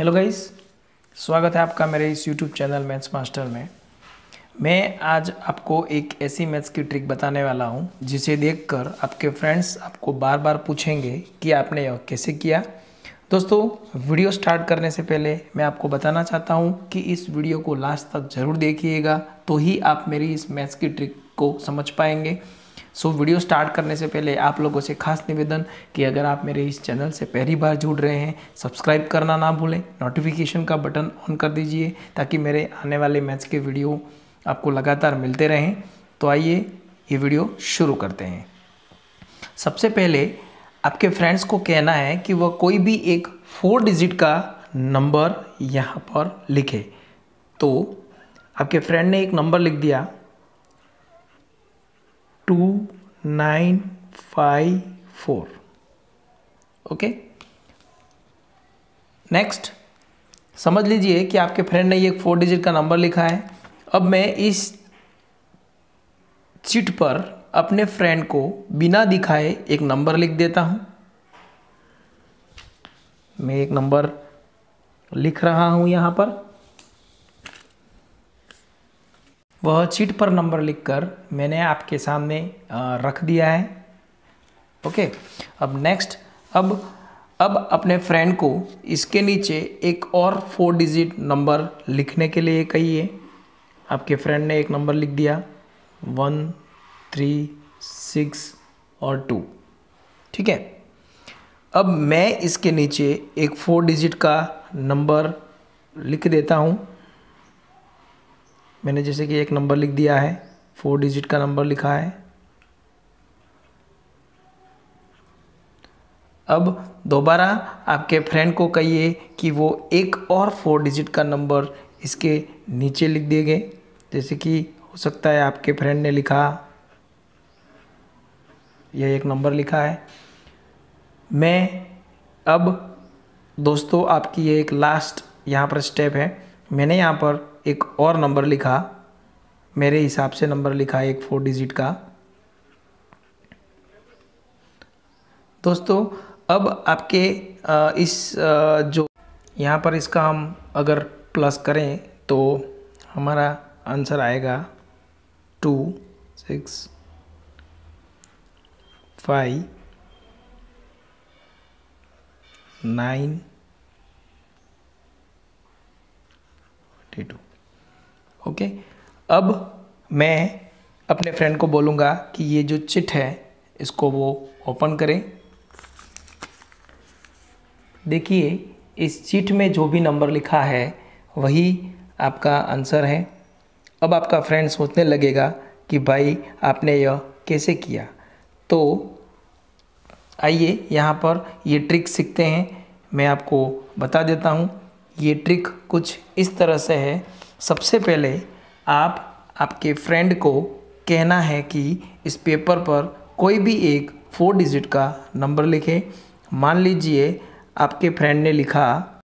Hello guys, स्वागत है आपका मेरे इस यूट्यूब चैनल मैथ्स मास्टर में। मैं आज आपको एक ऐसी मैथ्स की ट्रिक बताने वाला हूं जिसे देखकर आपके फ्रेंड्स आपको बार बार पूछेंगे कि आपने यह कैसे किया। दोस्तों, वीडियो स्टार्ट करने से पहले मैं आपको बताना चाहता हूं कि इस वीडियो को लास्ट तक ज़रूर देखिएगा, तो ही आप मेरी इस मैथ्स की ट्रिक को समझ पाएंगे। वीडियो स्टार्ट करने से पहले आप लोगों से खास निवेदन कि अगर आप मेरे इस चैनल से पहली बार जुड़ रहे हैं, सब्सक्राइब करना ना भूलें, नोटिफिकेशन का बटन ऑन कर दीजिए ताकि मेरे आने वाले मैथ्स के वीडियो आपको लगातार मिलते रहें। तो आइए ये वीडियो शुरू करते हैं। सबसे पहले आपके फ्रेंड्स को कहना है कि वह कोई भी एक 4 डिजिट का नंबर यहाँ पर लिखे। तो आपके फ्रेंड ने एक नंबर लिख दिया 2954। ओके, नेक्स्ट समझ लीजिए कि आपके फ्रेंड ने ये 4 डिजिट का नंबर लिखा है। अब मैं इस चिट पर अपने फ्रेंड को बिना दिखाए एक नंबर लिख देता हूं। मैं एक नंबर लिख रहा हूं यहां पर। वह चिट पर नंबर लिखकर मैंने आपके सामने रख दिया है। ओके, अब नेक्स्ट अब अपने फ्रेंड को इसके नीचे एक और 4 डिजिट नंबर लिखने के लिए कहिए। आपके फ्रेंड ने एक नंबर लिख दिया 1 3 6 और 2। ठीक है, अब मैं इसके नीचे एक 4 डिजिट का नंबर लिख देता हूँ। मैंने जैसे कि एक नंबर लिख दिया है, 4 डिजिट का नंबर लिखा है। अब दोबारा आपके फ्रेंड को कहिए कि वो एक और 4 डिजिट का नंबर इसके नीचे लिख देंगे। जैसे कि हो सकता है आपके फ्रेंड ने लिखा, यह एक नंबर लिखा है। मैं अब दोस्तों आपकी ये एक लास्ट यहाँ पर स्टेप है। मैंने यहाँ पर एक और नंबर लिखा, मेरे हिसाब से नंबर लिखा एक 4 डिजिट का। दोस्तों, अब आपके इस जो यहाँ पर इसका हम अगर प्लस करें तो हमारा आंसर आएगा 2 6 5 9 42। ओके, अब मैं अपने फ्रेंड को बोलूँगा कि ये जो चिट है इसको वो ओपन करें। देखिए, इस चिट में जो भी नंबर लिखा है वही आपका आंसर है। अब आपका फ्रेंड सोचने लगेगा कि भाई आपने यह कैसे किया। तो आइए यहाँ पर ये ट्रिक सीखते हैं। मैं आपको बता देता हूँ। ये ट्रिक कुछ इस तरह से है। सबसे पहले आपके फ्रेंड को कहना है कि इस पेपर पर कोई भी एक 4 डिजिट का नंबर लिखे। मान लीजिए आपके फ्रेंड ने लिखा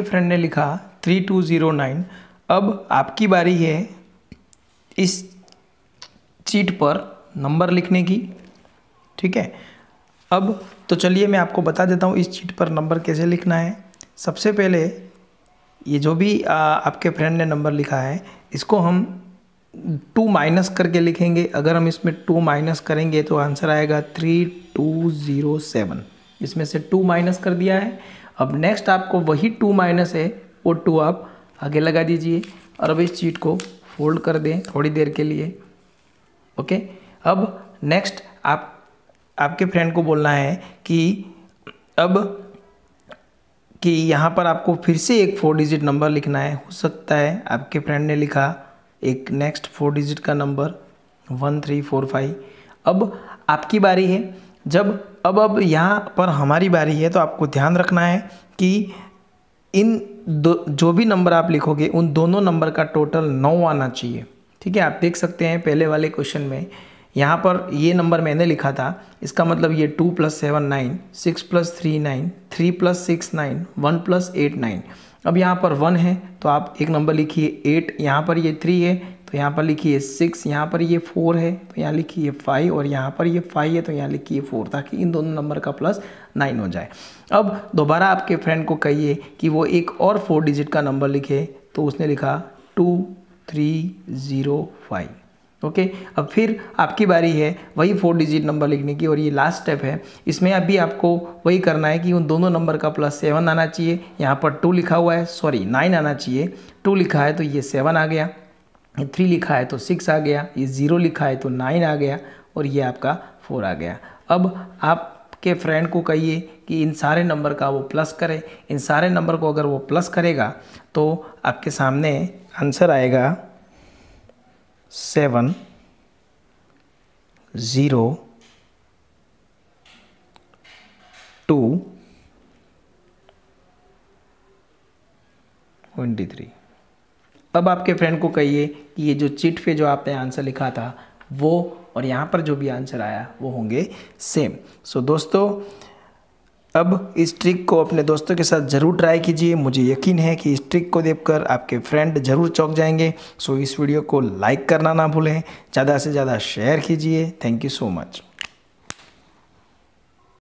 3209। अब आपकी बारी है इस चीट पर नंबर लिखने की। ठीक है, अब तो चलिए मैं आपको बता देता हूँ इस चीट पर नंबर कैसे लिखना है। सबसे पहले ये जो भी आपके फ्रेंड ने नंबर लिखा है इसको हम 2 माइनस करके लिखेंगे। अगर हम इसमें 2 माइनस करेंगे तो आंसर आएगा 3207। इसमें से 2 माइनस कर दिया है। अब नेक्स्ट आपको वही 2 माइनस है वो 2 आप आगे लगा दीजिए और अब इस चीट को फोल्ड कर दें थोड़ी देर के लिए। ओके, अब नेक्स्ट आपके फ्रेंड को बोलना है कि यहाँ पर आपको फिर से एक 4 डिजिट नंबर लिखना है। हो सकता है आपके फ्रेंड ने लिखा एक नेक्स्ट 4 डिजिट का नंबर 1345। अब आपकी बारी है। अब यहाँ पर हमारी बारी है, तो आपको ध्यान रखना है कि जो भी नंबर आप लिखोगे उन दोनों नंबर का टोटल 9 आना चाहिए। ठीक है, आप देख सकते हैं पहले वाले क्वेश्चन में यहाँ पर ये नंबर मैंने लिखा था, इसका मतलब ये 2 + 7 9, 6 + 3 9, 3 + 6 9, 1 + 8 9। अब यहाँ पर 1 है तो आप एक नंबर लिखिए 8, यहाँ पर ये 3 है तो यहाँ पर लिखिए 6, यहाँ पर ये 4 है तो यहाँ लिखिए 5, और यहाँ पर ये 5 है तो यहाँ लिखिए 4, ताकि इन दोनों नंबर का प्लस 9 हो जाए। अब दोबारा आपके फ्रेंड को कहिए कि वो एक और 4 डिजिट का नंबर लिखे, तो उसने लिखा 2305। ओके, अब फिर आपकी बारी है वही 4 डिजिट नंबर लिखने की, और ये लास्ट स्टेप है। इसमें अभी आपको वही करना है कि उन दोनों नंबर का प्लस 7 आना चाहिए। यहाँ पर 2 लिखा हुआ है, सॉरी 9 आना चाहिए। 2 लिखा है तो ये 7 आ गया, 3 लिखा है तो 6 आ गया, ये 0 लिखा है तो 9 आ गया, और ये आपका 4 आ गया। अब आपके फ्रेंड को कहिए कि इन सारे नंबर का वो प्लस करे। इन सारे नंबर को अगर वो प्लस करेगा तो आपके सामने आंसर आएगा 7 0 2 23। अब आपके फ्रेंड को कहिए कि ये जो चिट पे जो आपने आंसर लिखा था वो और यहाँ पर जो भी आंसर आया वो होंगे सेम। सो दोस्तों, अब इस ट्रिक को अपने दोस्तों के साथ ज़रूर ट्राई कीजिए। मुझे यकीन है कि इस ट्रिक को देखकर आपके फ्रेंड ज़रूर चौंक जाएंगे। सो इस वीडियो को लाइक करना ना भूलें, ज़्यादा से ज़्यादा शेयर कीजिए। Thank you so much.